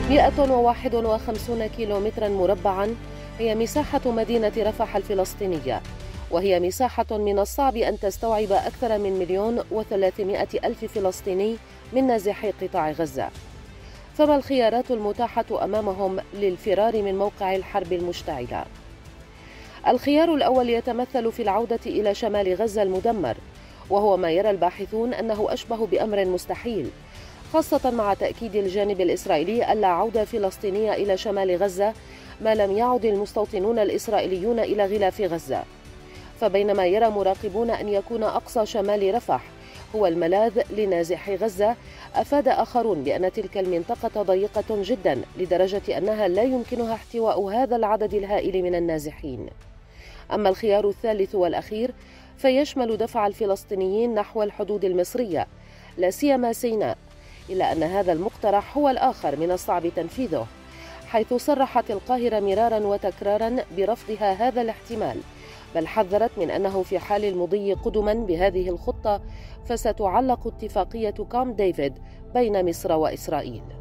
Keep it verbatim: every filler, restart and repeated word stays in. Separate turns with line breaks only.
مئة وواحد وخمسين كيلومترا مربعا هي مساحة مدينة رفح الفلسطينية، وهي مساحة من الصعب أن تستوعب أكثر من مليون وثلاثمائة ألف فلسطيني من نازحي قطاع غزة. فما الخيارات المتاحة أمامهم للفرار من موقع الحرب المشتعلة؟ الخيار الأول يتمثل في العودة إلى شمال غزة المدمر، وهو ما يرى الباحثون أنه أشبه بأمر مستحيل، خاصة مع تأكيد الجانب الإسرائيلي ألا عودة فلسطينية إلى شمال غزة ما لم يعد المستوطنون الإسرائيليون إلى غلاف غزة. فبينما يرى مراقبون أن يكون أقصى شمال رفح هو الملاذ لنازحي غزة، أفاد آخرون بأن تلك المنطقة ضيقة جدا لدرجة أنها لا يمكنها احتواء هذا العدد الهائل من النازحين. أما الخيار الثالث والأخير فيشمل دفع الفلسطينيين نحو الحدود المصرية، لا سيما سيناء، إلا أن هذا المقترح هو الآخر من الصعب تنفيذه، حيث صرحت القاهرة مرارا وتكرارا برفضها هذا الاحتمال، بل حذرت من أنه في حال المضي قدما بهذه الخطة فستعلق اتفاقية كامب ديفيد بين مصر وإسرائيل.